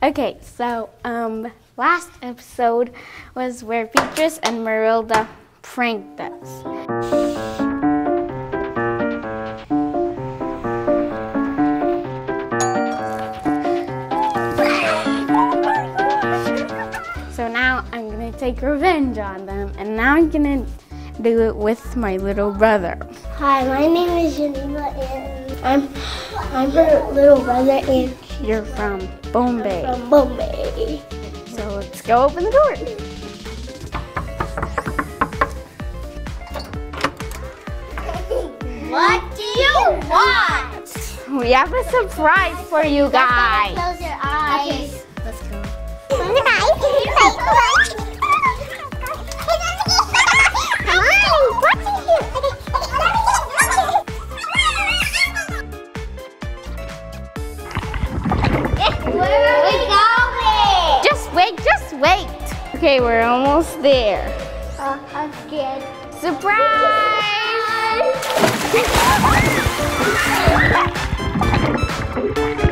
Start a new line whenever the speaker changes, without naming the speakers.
Okay, so last episode was where Peatrice and Murielda pranked us. So now I'm gonna take revenge on them, and now I'm gonna do it with my little brother.
Hi, my name is Geneva, and I'm her little brother, and
you're from Pohnpeian.
From Pohnpeian.
So let's go open the door.
What do you want?
We have a surprise for you guys.
Close your eyes. Okay, let's go. Where are we going?
Just wait. Okay, we're almost there.
I'm scared.
Surprise!